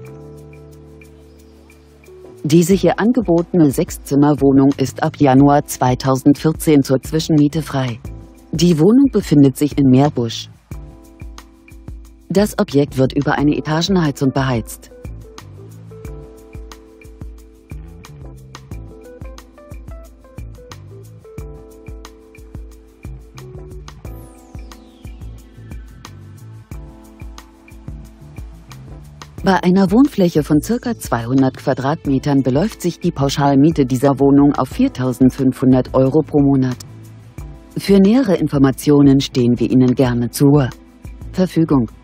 Diese hier angebotene 6-Zimmer-Wohnung ist ab Januar 2014 zur Zwischenmiete frei. Die Wohnung befindet sich in Meerbusch. Das Objekt wird über eine Etagenheizung beheizt. Bei einer Wohnfläche von ca. 200 Quadratmetern beläuft sich die Pauschalmiete dieser Wohnung auf 4.500 € pro Monat. Für nähere Informationen stehen wir Ihnen gerne zur Verfügung.